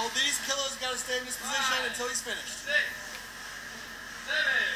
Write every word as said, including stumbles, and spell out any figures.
Hold these. Killo's got to stay in this position Five, until he's finished. Six, seven.